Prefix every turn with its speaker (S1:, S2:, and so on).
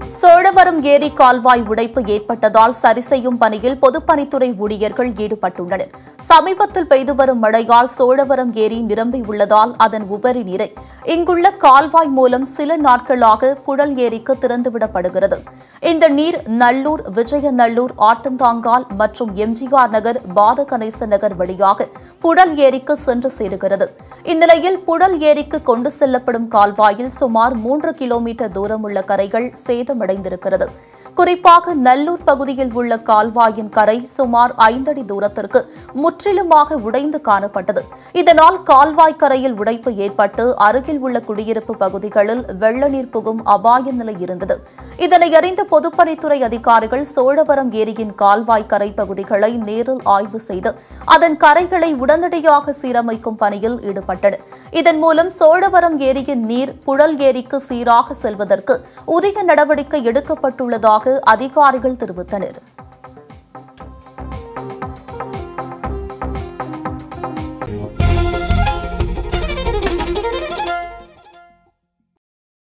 S1: சோழவரம் ஏரி கால்வாய் உடைப்பு ஏற்பட்டதால் சரி செய்யும் பணியில் பொதுப்பணித்துறை ஊழியர்கள் ஈடுபட்டுள்ளனர். சமீபத்தில் பெய்து வரும் மழையால் சோழவரம் ஏரி நிரம்பியுள்ளதால் அதன் உபரி நீரை இங்குள்ள கால்வாய் மூலம் சில நாட்களாக புழல் ஏரிக்கு திறந்துவிடப்படுகிறது. இந்த நீர் நல்லூர், விஜயநல்லூர், ஆட்டந்தாங்கால் மற்றும் எம்ஜிஆர் நகர், பாதகணேச நகர் வழியாக புழல் ஏரிக்கு சென்று சேருகிறது. இந்நிலையில் புழல் ஏரிக்கு கொண்டு செல்லப்படும் கால்வாயில் சுமார் 3 கிலோமீட்டர் தூரமுள்ள கரைகள் சேதமடைந்திருக்கிறது. குறிப்பாக நல்லூர் பகுதியில் உள்ள கால்வாயின் கரை சுமார் 5 அடி தூரத்திற்கு முற்றிலுமாக உடைந்து காணப்பட்டது. இதனால் கால்வாய் கரையில் உடைப்பு ஏற்பட்டு அருகில் உள்ள குடியிருப்பு பகுதிகளில் வெள்ள நீர் புகும் அபாய நிலை இருந்தது. இதனை அறிந்த பொதுப்பணித்துறை அதிகாரிகள் சோழவரம் ஏரியின் கால்வாய் கரை பகுதிகளை நேரில் ஆய்வு செய்து அதன் கரைகளை உடனடியாக சீரமைக்கும் பணியில் ஈடுபட்டனர். இதன் மூலம் சோழவரம் ஏரியின் நீர் புழல் ஏரிக்கு சீராக செல்வதற்கு உரிய நடவடிக்கை எடுக்கப்பட்டுள்ளதாக அதிகாரிகள் தெரிவித்தனர்.